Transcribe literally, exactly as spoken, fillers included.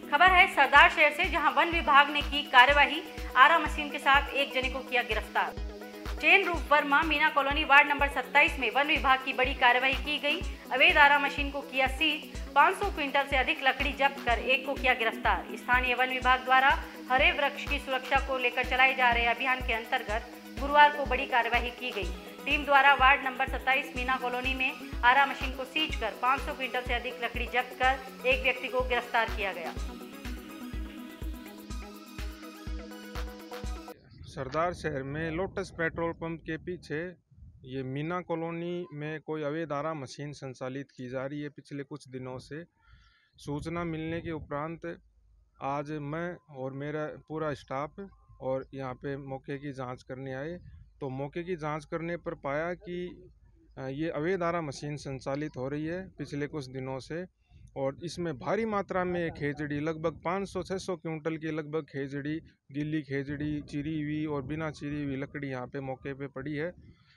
खबर है सरदार शहर से, जहां वन विभाग ने की कार्यवाही। आरा मशीन के साथ एक जने को किया गिरफ्तार। Chain Roop Verma Meena colony ward number सत्ताईस में वन विभाग की बड़ी कार्यवाही की गई। अवैध आरा मशीन को किया सीज। पाँच सौ क्विंटल से अधिक लकड़ी जब्त कर एक को किया गिरफ्तार। स्थानीय वन विभाग द्वारा हरे वृक्ष की सुरक्षा को लेकर चलाए जा रहे अभियान के अंतर्गत गुरुवार को बड़ी कार्यवाही की गई। टीम द्वारा वार्ड नंबर सत्ताईस मीना कॉलोनी में आरा मशीन को सीज कर पाँच सौ क्विंटल से अधिक लकड़ी जब्त कर एक व्यक्ति को गिरफ्तार किया गया। सरदार शहर में लोटस पेट्रोल पंप के पीछे ये मीना कॉलोनी में कोई अवैध आरा मशीन संचालित की जा रही है। पिछले कुछ दिनों से सूचना मिलने के उपरांत आज मैं और मेरा पूरा स्टाफ और यहाँ पे मौके की जांच करने आए, तो मौके की जांच करने पर पाया कि ये अवैध आरा मशीन संचालित हो रही है पिछले कुछ दिनों से, और इसमें भारी मात्रा में खेजड़ी, लगभग पाँच सौ छह सौ क्विंटल की लगभग खेजड़ी, गीली खेजड़ी, चिरी हुई और बिना चिरी हुई लकड़ी यहाँ पे मौके पे पड़ी है।